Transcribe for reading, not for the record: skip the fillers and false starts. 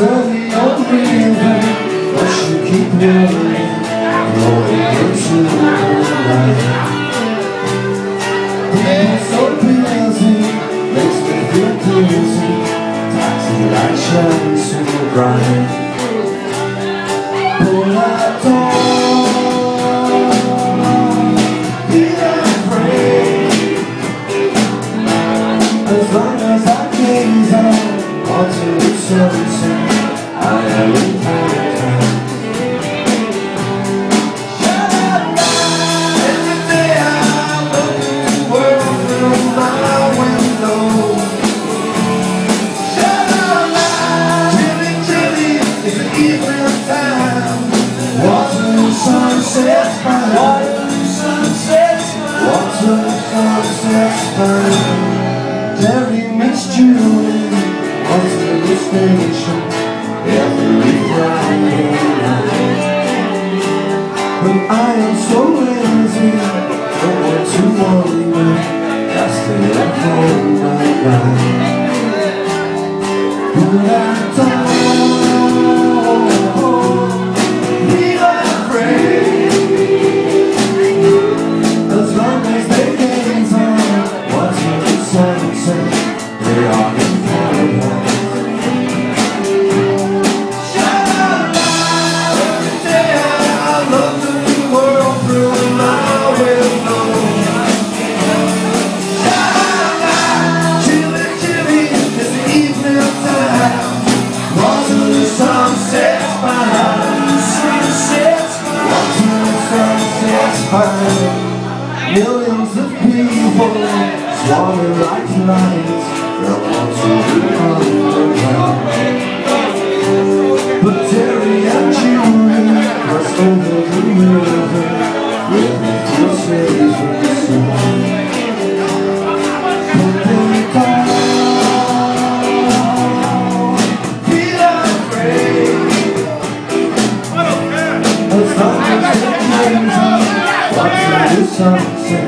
dirty old river, but you keep rolling, rolling into the light. People so busy, makes me feel dizzy. Taxi light shines so bright. Pull that door, be afraid. As long as I gaze out onto the sunset, I am in paradise. Shut up, every day I look at the world through my window. Shut up, chilly, chilly, it's the evening time. Waterloo sunset's fine. Waterloo sunset's fine. Waterloo sunset's fine. Terry meets Julie, Waterloo station, every Friday night. But I am so lazy, don't want to worry me, I stay at home at night. Pull that door, be afraid. As long as they gaze on Waterloo sunset, they are in paradise. Shut up, every day I look at the world through my window. Shut up, chilly, chilly, it's the evening time. Waterloo sunset's fine. Sunset's fine. Waterloo sunset's fine. Millions of people swarming like flies, they'll want to become underground. But Terry and Julie crossed over the river, where they feel safe with the sun. But they can't feel afraid. As long as they gaze on Waterloo sunset,